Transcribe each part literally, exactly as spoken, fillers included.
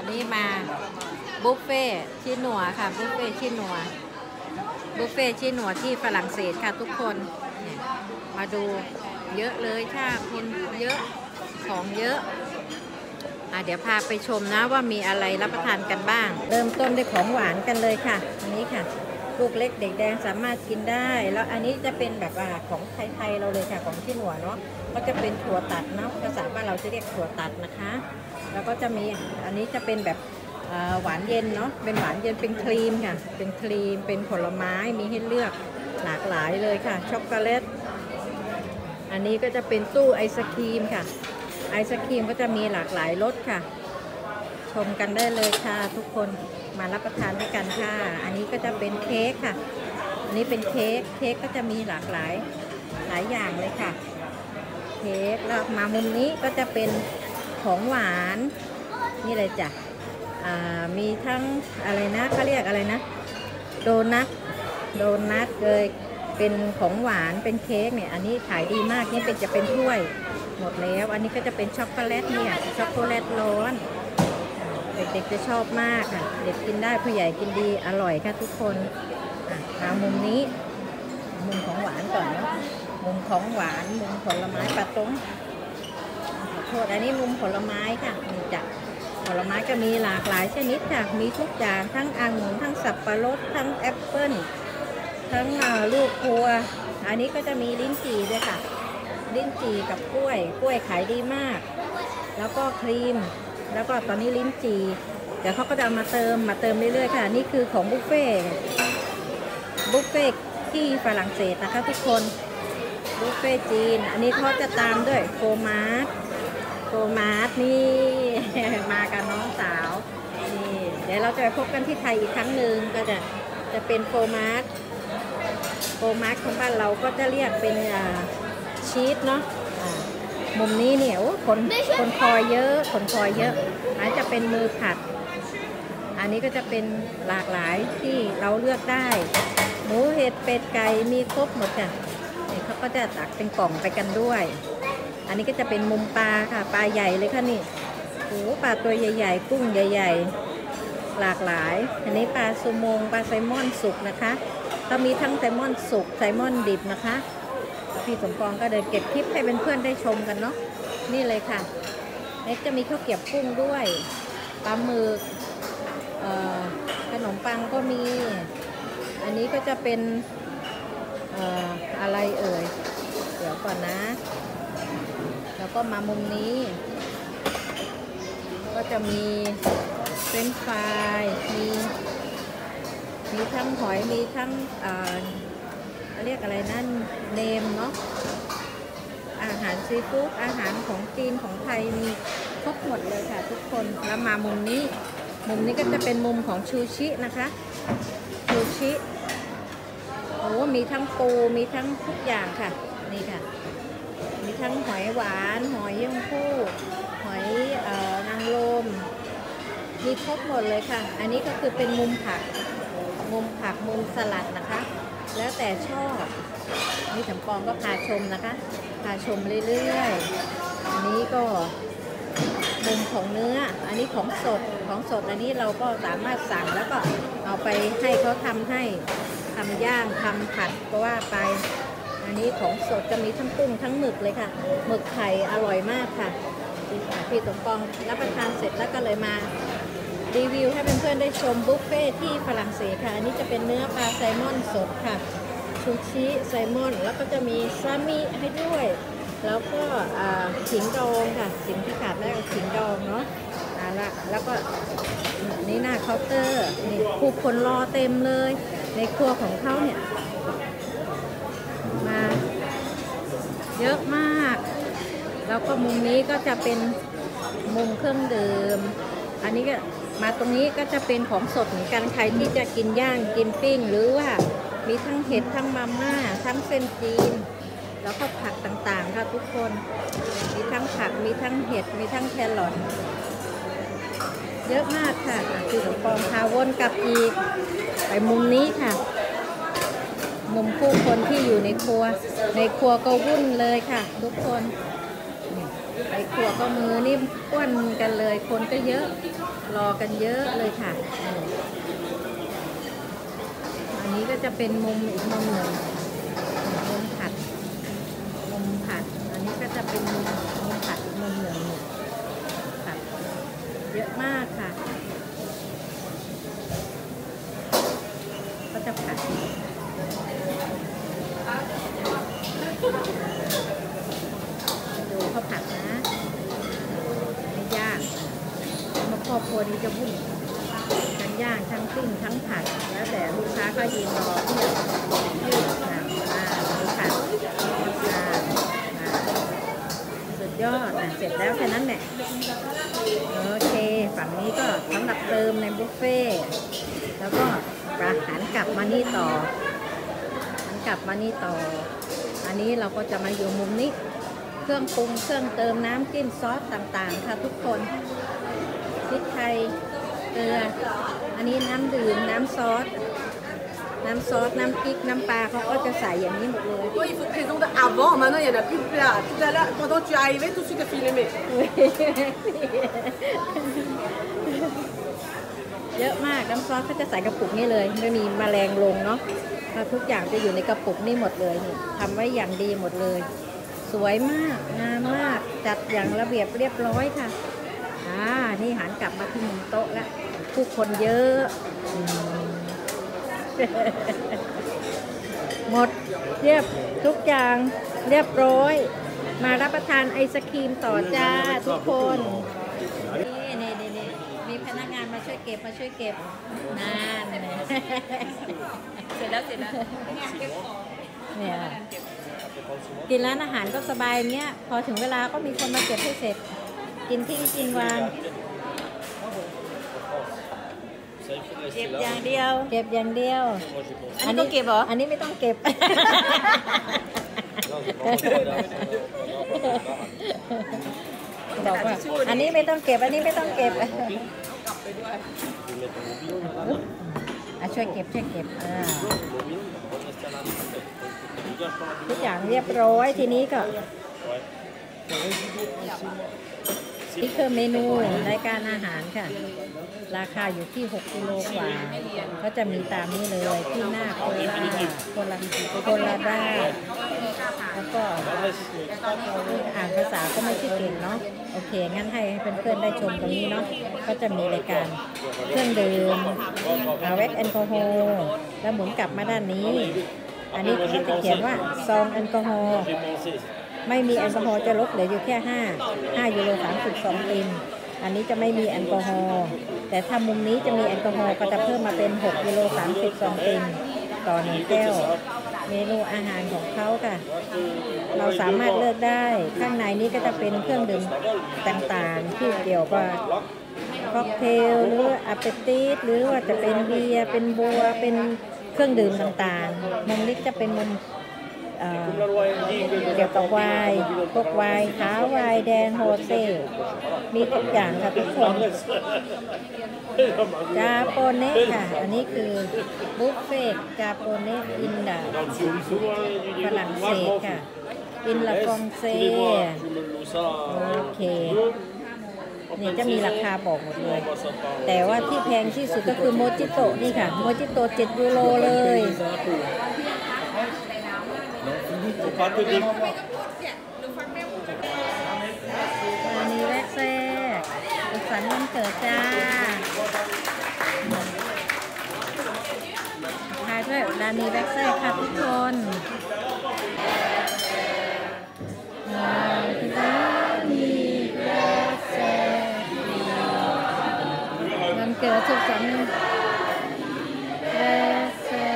นี่มาบุฟเฟ่ชิหนัวค่ะบุฟเฟ่ชิหนัวบุฟเฟ่ชิหนัวที่ฝรั่งเศสค่ะทุกคนมาดูเยอะเลยค่ะคนเยอะของเยอะอ่ะเดี๋ยวพาไปชมนะว่ามีอะไรรับประทานกันบ้างเริ่มต้นด้วยของหวานกันเลยค่ะอันนี้ค่ะลูกเล็กเด็กแดงสามารถกินได้แล้วอันนี้จะเป็นแบบว่าของไทยๆเราเลยค่ะของชิหนัวเนาะก็จะเป็นถั่วตัดเนาะภาษาบ้านเราจะเรียกถั่วตัดนะคะแล้วก็จะมีอันนี้จะเป็นแบบหวานเย็นเนาะเป็นหวานเย็นเป็นครีมค่ะเป็นครีมเป็นผลไม้มีให้เลือกหลากหลายเลยค่ะช็อกโกแลตอันนี้ก็จะเป็นตู้ไอศครีมค่ะไอศครีมก็จะมีหลากหลายรสค่ะชมกันได้เลยค่ะทุกคนมารับประทานด้วยกันค่ะอันนี้ก็จะเป็นเค้กค่ะอันนี้เป็นเค้กเค้กก็จะมีหลากหลายหลายอย่างเลยค่ะเค้กแล้วมามุมนี้ก็จะเป็นของหวานนี่เลยจ้ะมีทั้งอะไรนะเขาเรียกอะไรนะโดนัทโดนัทเลยเป็นของหวานเป็นเค้กเนี่ยอันนี้ขายดีมากนี่เป็นจะเป็นถ้วยหมดแล้วอันนี้ก็จะเป็นช็อกโกแลตเนี่ยช็อกโกแลตร้อนเด็กๆจะชอบมากค่ะเด็กกินได้ผู้ใหญ่กินดีอร่อยค่ะทุกคนมามุมนี้มุมของหวานก่อนเนาะมุมของหวานมุมผลไม้ปลาต้มขอโทษอันนี้มุมผลไม้ค่ะนี่จ้ะผลไม้ก็มีหลากหลายชนิดค่ะมีทุกอย่างทั้งองุ่นทั้งสับปะรดทั้งแอปเปิ้ลทั้งลูกพัวอันนี้ก็จะมีลิ้นจี่ด้วยค่ะลิ้นจี่กับกล้วยกล้วยขายดีมากแล้วก็ครีมแล้วก็ตอนนี้ลิ้นจี่เดี๋ยวเขาก็จะมาเติมมาเติมเรื่อยๆค่ะนี่คือของบุฟเฟ่บุฟเฟ่ที่ฝรั่งเศสนะคะทุกคนบุฟเฟ่จีนอันนี้เขาจะตามด้วยโฟมาร์ทโฟมาร์ทนี่มากับน้องสาวนี่เดี๋ยวเราจะไปพบกันที่ไทยอีกครั้งหนึ่งก็จะจะเป็นโฟมาร์ทโฟมาร์ทของบ้านเราก็จะเรียกเป็นชีสเนาะมุมนี้เนี่ยคนคนคอยเยอะคนคอยเยอะอันนี้จะเป็นมือผัดอันนี้ก็จะเป็นหลากหลายที่เราเลือกได้หมูเห็ดเป็ดไก่มีครบหมดค่ะนี่เขาก็จะตักเป็นกล่องไปกันด้วยอันนี้ก็จะเป็นมุมปลาค่ะปลาใหญ่เลยค่ะนี่โอ้ปลาตัวใหญ่ๆกุ้งใหญ่ๆหลากหลายอันนี้ปลาซูโมงปลาไซมอนสุกนะคะก็มีทั้งไซมอนสุกไซมอนดิบนะคะพี่สมปองก็เดินเก็บคลิปให้เป็นเพื่อนได้ชมกันเนาะนี่เลยค่ะเล็กจะมีข้าวเกรี๊ยวกุ้งด้วยปลาหมึกขนมปังก็มีอันนี้ก็จะเป็นเอ่ออะไรเอ่ยเดี๋ยวก่อนนะแล้วก็มามุมนี้ก็จะมีเฟรนช์ฟรายมีมีทั้งหอยมีทั้งเอ่อเรียกอะไรนั่นเนมเนาะอาหารซีฟู้ดอาหารของจีนของไทยมีครบหมดเลยค่ะทุกคนแล้วมามุมนี้มุมนี้ก็จะเป็นมุมของชูชินะคะชูชิโอ้มีทั้งปูมีทั้งทุกอย่างค่ะนี่ค่ะมีทั้งหอยหวานหอยเยี่ยงผู้หอยเอ่อนางรมมีครบหมดเลยค่ะอันนี้ก็คือเป็นมุมผักมุมผักมุมสลัดนะคะแล้วแต่ชอบนี่สมปองก็พาชมนะคะพาชมเรื่อยๆอันนี้ก็มุมของเนื้ออันนี้ของสดของสดอันนี้เราก็สามารถสั่งแล้วก็เอาไปให้เขาทำให้ทำย่างทำผัดก็ว่าไปอันนี้ของสดจะมีทั้งกุ้งทั้งหมึกเลยค่ะหมึกไข่อร่อยมากค่ะพี่สมปองรับประทานเสร็จแล้วก็เลยมารีวิวให้เพื่อนๆได้ชมบุฟเฟ่ที่ฝรั่งเศสค่ะอันนี้จะเป็นเนื้อปลาไซมอนสดค่ะชูชิไซมอนแล้วก็จะมีซามิให้ด้วยแล้วก็ขิงดองค่ะสิ่งที่ขาดไม่ได้ก็ขิงดองเนาะอ่าละแล้วก็นี่หน้าเคาน์เตอร์นี่ผู้คนรอเต็มเลยในครัวของเขาเนี่ยมาเยอะมากแล้วก็มุมนี้ก็จะเป็นมุมเครื่องดื่มอันนี้ก็มาตรงนี้ก็จะเป็นของสดเหมือนกันใครที่จะกินย่างกินปิ้งหรือว่ามีทั้งเห็ดทั้งมาม่าทั้งเส้นจีนแล้วก็ผักต่างๆค่ะทุกคนมีทั้งผักมีทั้งเห็ดมีทั้งแครอทเยอะมากค่ะคือสมปองพาวนกลับอีกไปมุมนี้ค่ะมุมผู้คนที่อยู่ในครัวในครัวก็วุ่นเลยค่ะทุกคนไอ้ครัวก็มือนี่อ้วนกันเลยคนก็เยอะรอกันเยอะเลยค่ะอันนี้ก็จะเป็นมุมอีกมุมหนึ่งมุมผัดมุมผัดอันนี้ก็จะเป็นมุมมุมผัดอีกมุมหนึ่งผัดเยอะมากค่ะก็จะผัดดูเขาผัดนะไม่ย่างมาครอบครัวนี้จะวุ่นทั้งย่างทั้งปิ้งทั้งผัดแล้วแต่ลูกค้าก็ยืนรอที่จะยืดนะอ่าผัดอ่าสุดยอดนะเสร็จแล้วแค่นั้นแหละโอเคฝั่งนี้ก็สำหรับเติมในบุฟเฟ่แล้วก็หันกลับมานี่ต่อหันกลับมานี่ต่ออันนี้เราก็จะมาอยู่มุมนี้เครื่องปรุงเครื่องเติมน้ำจิ้มซอสต่างๆค่ะทุกคนพริกไทยเกลืออันนี้น้ำดื่มน้ำซอสน้ำซอสน้ำพริกน้ำปลาเขาก็จะใส่อย่างนี้หมดเลย Il faut présenter avant, maintenant il n'y en a plus de plat. Tout à l'heure, pendant que tu es arrivé, tout de suite tu as filmé. เยอะมากน้ำซอสเขาจะใส่กระปุกนี่เลยไม่มีแมลงลงเนาะทุกอย่างจะอยู่ในกระปุกนี่หมดเลยนี่ทำไว้อย่างดีหมดเลยสวยมากงามมากจัดอย่างระเบียบเรียบร้อยค่ะอ่านี่หันกลับมาที่มุมโต๊ะแล้วผู้คนเยอะหมดเรียบทุกอย่างเรียบร้อยมารับประทานไอศครีมต่อจ้าทุกคนนี่นี่นี่มีพนักงานมาช่วยเก็บมาช่วยเก็บนานเสร็จแล้วเสร็จแล้วเนี่ยกินร้านอาหารก็สบายเงี้ยพอถึงเวลาก็มีคนมาเก็บให้เสร็จกินทิ้งกินวางเก็บอย่างเดียวเก็บอย่างเดียวอันนี้เก็บเหรออันนี้ไม่ต้องเก็บบอกว่าอันนี้ไม่ต้องเก็บอันนี้ไม่ต้องเก็บอ่ะช่วยเก็บช่วยเก็บอ่าทุกอย่างเรียบร้อยทีนี้ก็นี่คือเมนูรายการอาหารค่ะราคาอยู่ที่หกกิโลกว่าก็จะมีตามนี้เลยที่หน้าโคลาโคลาโคลาด้าแล้วก็อ่านภาษาก็ไม่ใช่เก่งเนาะโอเคงั้นให้เพื่อนๆได้ชมตรงนี้เนาะก็จะมีรายการเครื่องดื่มแว็กแอลกอฮอล์แล้วหมุนกลับมาด้านนี้อันนี้เขาจะเขียนว่าซองแอลกอฮอล์ไม่มีแอลกอฮอล์จะลดเหลืออยู่แค่ห้า ห้ายูโรสามสิบสองตินอันนี้จะไม่มีแอลกอฮอล์แต่ถ้ามุมนี้จะมีแอลกอฮอล์ก็จะเพิ่มมาเป็นหกยูโรสามสิบสองตินต่อหนึ่งแก้วเมนูอาหารของเขาค่ะเราสามารถเลือกได้ข้างในนี้ก็จะเป็นเครื่องดื่มต่างๆที่เกี่ยวกับค็อกเทลหรืออาเปติสหรือว่าจะเป็นเบียร์เป็นบัวเป็นเครื่องดื่มต่างๆมุมนี้จะเป็นมุมเกี่ยวกับไวน์พวกไวน์ขาวไวน์แดงโฮเซ่มีทุกอย่างค่ะทุกคนจาโปเน่ค่ะอันนี้คือบุฟเฟ่จาโปเน่อินดาฝรั่งเศสค่ะอินลาฟองเซ่โอเคนี่จะมีราคาบอกหมดเลยแต่ว่าที่แพงที่สุดก็คือโมจิโตะนี่ค่ะโมจิโตะเจ็ดยูโรเลยอันนี้แรกแซ่สุขสันต์วันเกิดจ้าทายด้วยร้านนี้แรกแซ่ค่ะทุกคนวันเกิดสุขสันต์แรกแซ่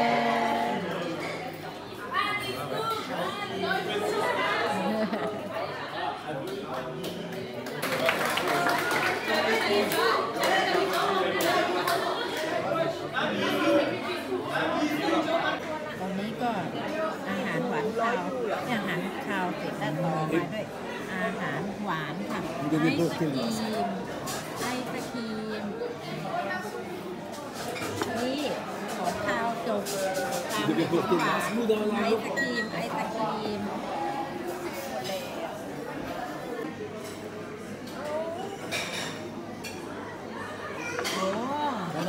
ตอนนี้ก็อาหารหวานคาวอาหารคาวเสร็จแล้วต่อมาด้วยอาหารหวานค่ะไอศครีมไอศครีมนี่ของคาวจบตามด้วยของหวานไอศครีมไอศครีม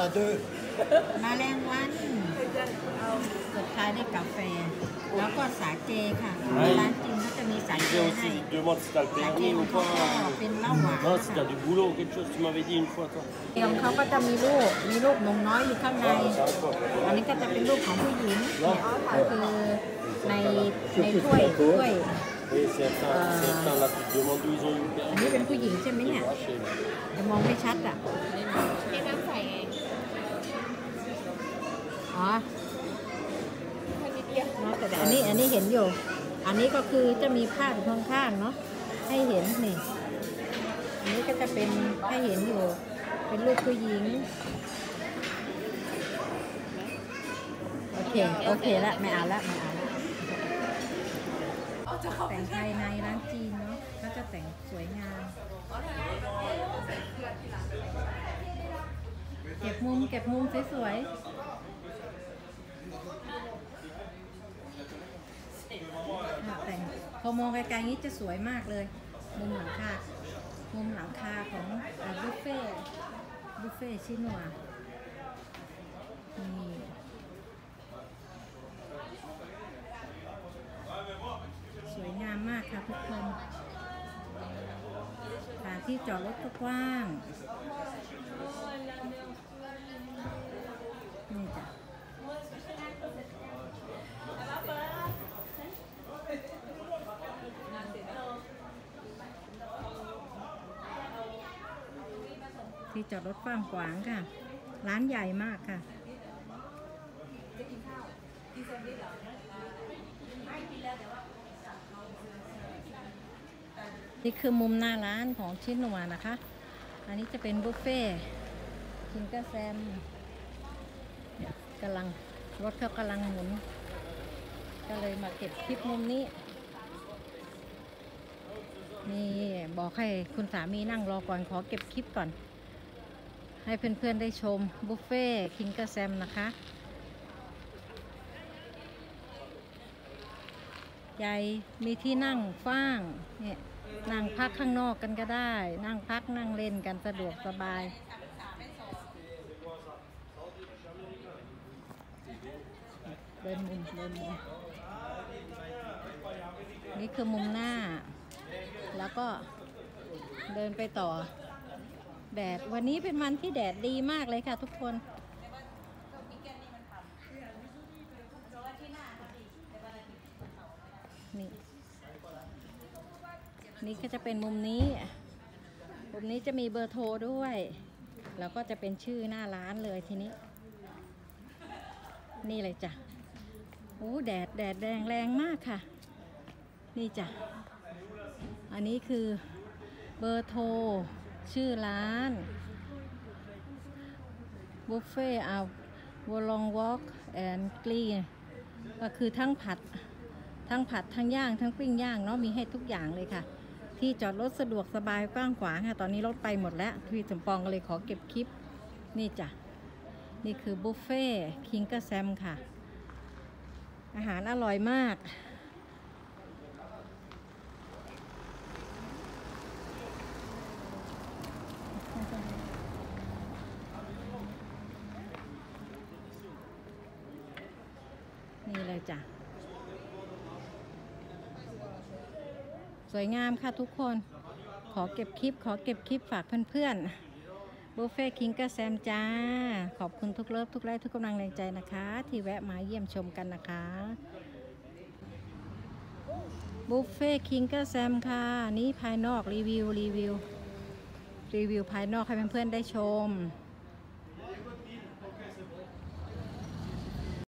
à deux. มาแรงวันสุดท้ายได้กาแฟ แล้วก็สาเจค่ะร้านจีนเขาจะมีสา Je เจ disais ให้ aussi, demande si t'as le สาเจ permis ขอ ou งเขาก็ pas. เป็นเหล้าหวาน Non, si t'as du boulot ou quelque chose, tu m'avais dit une fois, toi. ของเขาก็จะมีลูกมีลูกนมน้อยอยู่ข้างใน อันนี้ก็จะเป็นลูกของผู้หญิงเนี่ยก็คือในในถ้วยถ้วย Oui, certains, certains là, tu te demandes où ils ont eu le อัน permis. นี้เป็นผู้หญิงใช่ไหมเนี่ย Chez nous. จะมองไม่ชัดอ่ะให้น้ำใส่ไงอ๋อแค่นิดเดียวเนาะแต่อันนี้อันนี้เห็นอยู่ อันนี้ก็คือจะมีผ้าอยู่ข้างๆเนาะให้เห็นนี่ อันนี้ก็จะเป็นให้เห็นอยู่ เป็นลูกผู้หญิง โอเค โอเคละไม่เอาละไม่เอาละแต่งภายในร้านจีนเนาะก็จะแต่งสวยงาม เก็บมุมเก็บมุมสวยๆค่ะแต่งพอมองไกลๆนี้จะสวยมากเลย มุมหลังคา มุมหลังคาของบุฟเฟ่บุฟเฟ่ชินัวนี่สวยงามมากค่ะทุกคนสถานที่จอดรถก็กว้างนี่จ้ะที่จอดรถกว้างขวางค่ะ ร้านใหญ่มากค่ะ นี่คือมุมหน้าร้านของชินัวนะคะ อันนี้จะเป็นบุฟเฟ่กินกระแซมเนี่ยกำลังรถเขากำลังหมุน ก็เลยมาเก็บคลิปมุมนี้ นี่บอกให้คุณสามีนั่งรอก่อนขอเก็บคลิปก่อน ให้เพื่อนๆได้ชมบุฟเฟ่คิงกระแซมนะคะใหญ่มีที่นั่งฟ้างเนี่ยนั่งพักข้างนอกกันก็ได้ นั่งพักนั่งเล่นกันสะดวกสบายเดินมุมเดินมุมนี่คือมุมหน้าแล้วก็เดินไปต่อแดดวันนี้เป็นวันที่แดดดีมากเลยค่ะทุกคนนี่นี่ก็จะเป็นมุมนี้มุมนี้จะมีเบอร์โทรด้วยแล้วก็จะเป็นชื่อหน้าร้านเลยทีนี้นี่เลยจ้ะโอ้แดดแดดแดงแรงมากค่ะนี่จ้ะอันนี้คือเบอร์โทรชื่อร้านบุฟเฟ่อาวอลองวอล์กแอนด์กลีก็คือทั้งผัดทั้งผัดทั้งย่างทั้งปิ้งย่างเนาะมีให้ทุกอย่างเลยค่ะที่จอดรถสะดวกสบายกว้างขวางค่ะตอนนี้รถไปหมดแล้วพี่สมปองก็เลยขอเก็บคลิปนี่จ้ะนี่คือบุฟเฟ่คิงกระแซมค่ะอาหารอร่อยมากนี่เลยจ้ะสวยงามค่ะทุกคนขอเก็บคลิปขอเก็บคลิปฝากเพื่อนๆบุฟเฟ่คิงกระแซมจ้าขอบคุณทุกเลิฟทุกไลค์ทุกกำลังแรงใจนะคะที่แวะมาเยี่ยมชมกันนะคะบุฟเฟ่คิงกระแซมค่ะนี่ภายนอกรีวิวรีวิวรีวิวภายนอกให้เพื่อนๆได้ชม